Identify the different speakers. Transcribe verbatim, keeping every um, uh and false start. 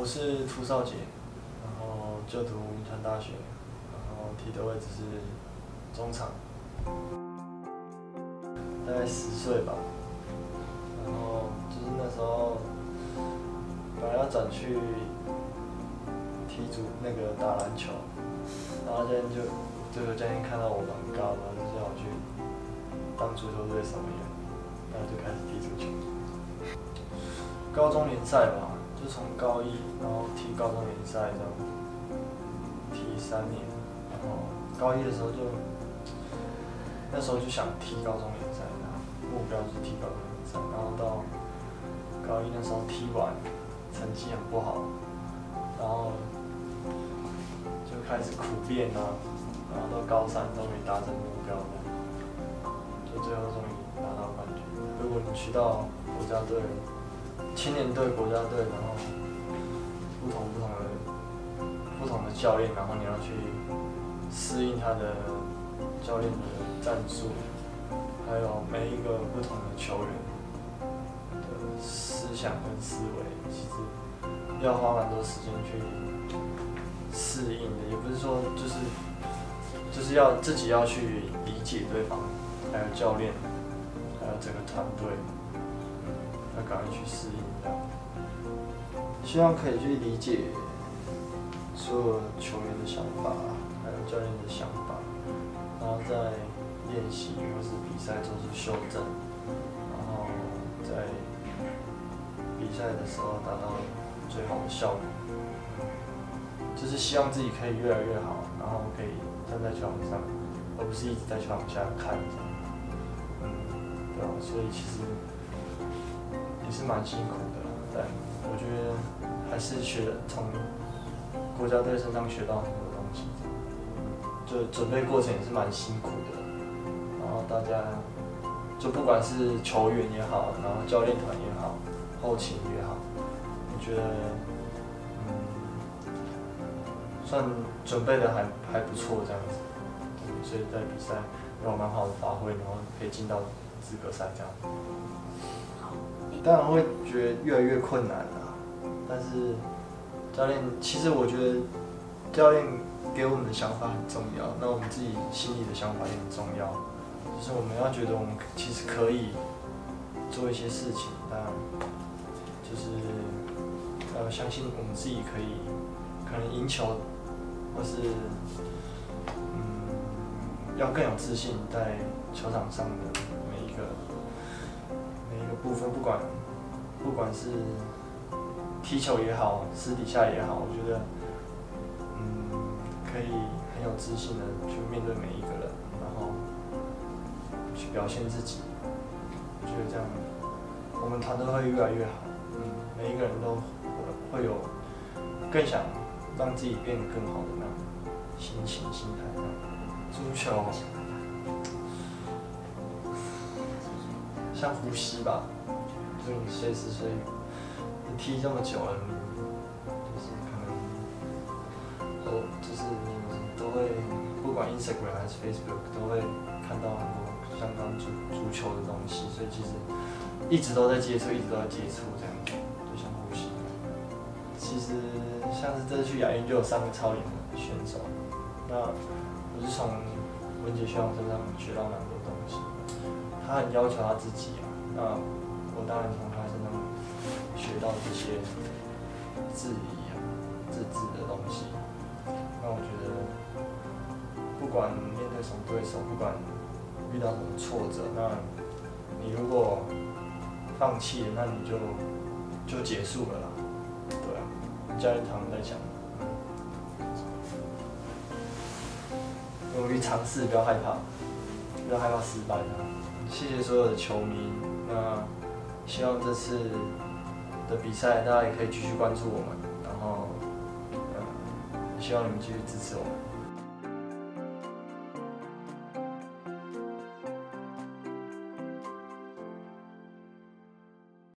Speaker 1: 我是涂少杰，然后就读云传大学，然后踢的位置是中场，大概十岁吧。然后就是那时候本来要转去踢足那个打篮球，然后教练就这个教练看到我蛮高的，就叫我去当足球队守门员，然后就开始踢足球。高中联赛吧，就从高一然后踢高中联赛这样，踢三年，然后高一的时候就那时候就想踢高中联赛，然后目标就是踢高中联赛，然后到高一那时候踢完，成绩很不好，然后就开始苦练啊，然后到高三终于达成目标了，就最后终于拿到冠军。如果你去到国家队。青年队、国家队，然后不同不同的不同的教练，然后你要去适应他的教练的战术，还有每一个不同的球员的思想跟思维，其实要花蛮多时间去适应的。也不是说就是就是要自己要去理解对方，还有教练，还有整个团队。要赶快去适应，这样，希望可以去理解所有球员的想法，还有教练的想法，然后在练习或是比赛做出修正，然后在比赛的时候达到最好的效果。就是希望自己可以越来越好，然后可以站在球场上，而不是一直在球场下看这样。嗯，对啊，所以其实。也是蛮辛苦的，但我觉得还是学从国家队身上学到很多东西，就准备过程也是蛮辛苦的。然后大家就不管是球员也好，然后教练团也好，后勤也好，我觉得嗯算准备的还还不错这样子，所以在比赛有蛮好的发挥，然后可以进到资格赛这样。当然会觉得越来越困难啦，但是教练其实我觉得教练给我们的想法很重要，那我们自己心里的想法也很重要，就是我们要觉得我们其实可以做一些事情，当然就是要相信我们自己可以可能赢球，或是嗯要更有自信在球场上的每一个。每一个部分，不管不管是踢球也好，私底下也好，我觉得，嗯，可以很有自信的去面对每一个人，然后去表现自己。我觉得这样，我们团队会越来越好。嗯，每一个人都会有更想让自己变得更好的那种心情、心态。足球。像呼吸吧，就是你随时随地，你踢这么久了，你就是可能都就是你都会，不管 Instagram 还是 Facebook 都会看到很多相关足足球的东西，所以其实一直都在接触，一直都在接触这样子，就像呼吸。其实像是这次去亚运就有三个超龄的选手，那我是从文杰学长身上学到蛮多东西。他很要求他自己啊，那我当然从他身上学到这些质疑啊、自制的东西。那我觉得，不管面对什么对手，不管遇到什么挫折，那你如果放弃了，那你就就结束了啦。对啊，教练常常在讲，勇于尝试，不要害怕，不要害怕失败啊。谢谢所有的球迷，那希望这次的比赛大家也可以继续关注我们，然后，嗯，希望你们继续支持我们。